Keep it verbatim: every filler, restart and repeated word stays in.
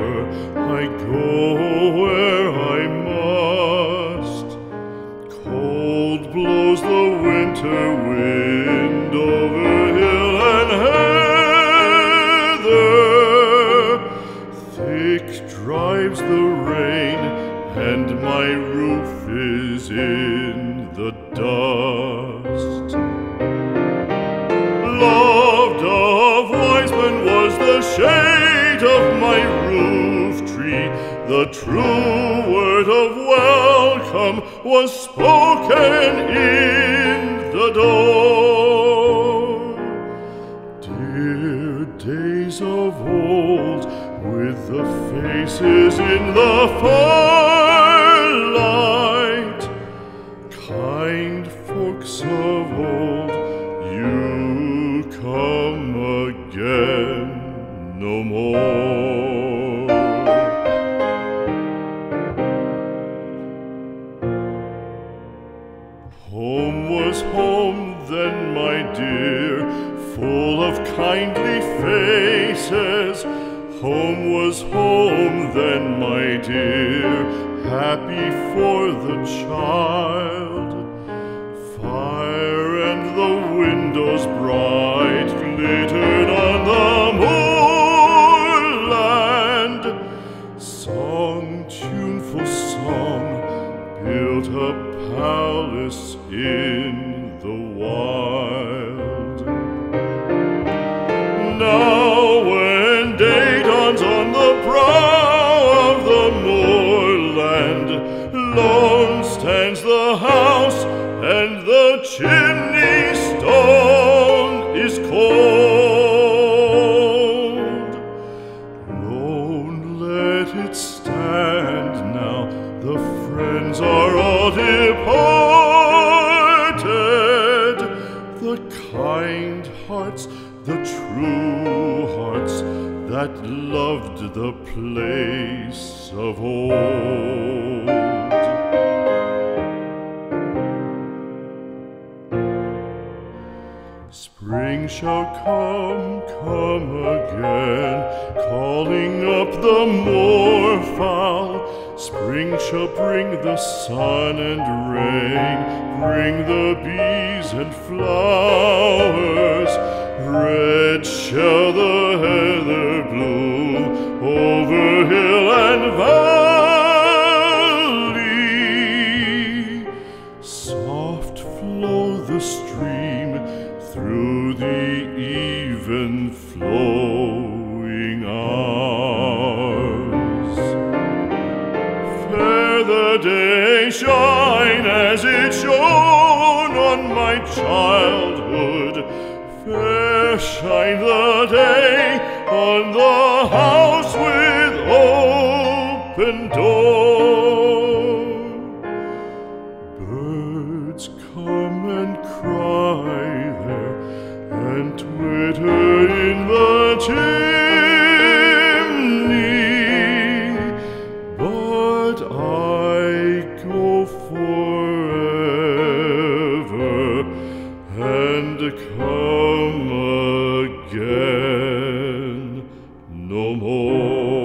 forever. I go where I must. Cold blows the winter wind over hill and heather. Thick drives the rain, and my roof is in the dust. Loved of wise men was the shade of my roof tree. The true word of welcome was spoken in the door. Dear days of old, with the faces in the firelight, kind folks of old, you come again no more. Home was home then, my dear, full of kindly faces. Home was home then, my dear, happy for the child. Fire and the windows bright glittered on the moorland. Song, tuneful song, built a palace in the wild. Now when day dawns on the brow of the moorland, lone stands the house, and the chimney stone is cold. Lone, let it stand now, the friends are all departed. The kind hearts, the true hearts, that loved the place of old. Spring shall come, come again, calling up the moorfowl. Spring shall bring the sun and rain, bring the bees and flowers. Red shall the heather bloom over hill and valley. Soft flow the stream through the even flowing hours. Fair the day shine as it shone on my childhood. Fair shine the day on the house with open door. Birds come and cry there, and twitter in the chimney, but I go forever and come again no more.